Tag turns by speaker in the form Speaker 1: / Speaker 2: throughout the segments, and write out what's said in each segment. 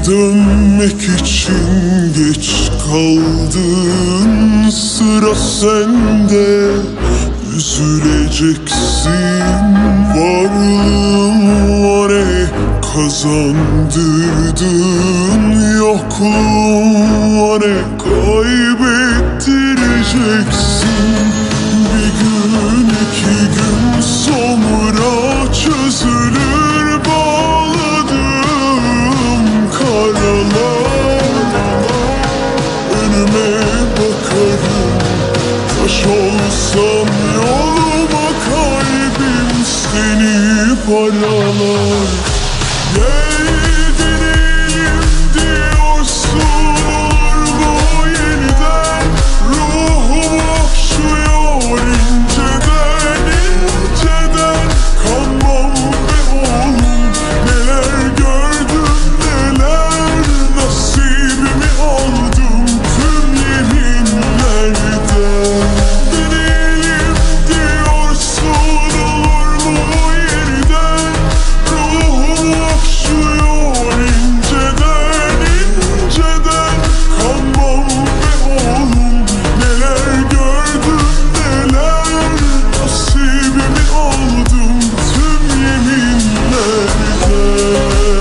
Speaker 1: dönmek için geç kaldın, sıra sende. Üzüleceksin, varlığıma ne kazandırdın, yokluğuma ne kaybettireceksin. Bir gün iki gün sonra çözülür bağladığım karalar. Önüme bakarım, taş olsam yoluma, kalbim seni paralar. Gel deneyelim diyorsun, olur mu yeniden? Ruhum okşuyor inceden inceden. Kanmam be oğlum, neler gördüm neler. Nasibimi aldım tüm yeminlerden. Deneyelim diyorsun, olur mu yeniden? Ruhum okşuyor inceden inceden. Kanmam be oğlum, neler gördüm neler. Nasibimi aldım tüm yeminlerden.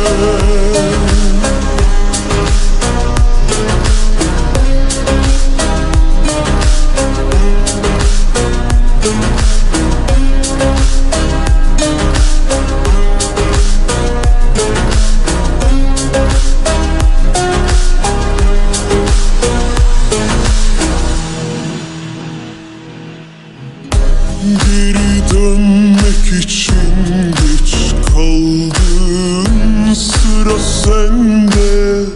Speaker 1: Geri dönmek için geç kaldın, sıra sende.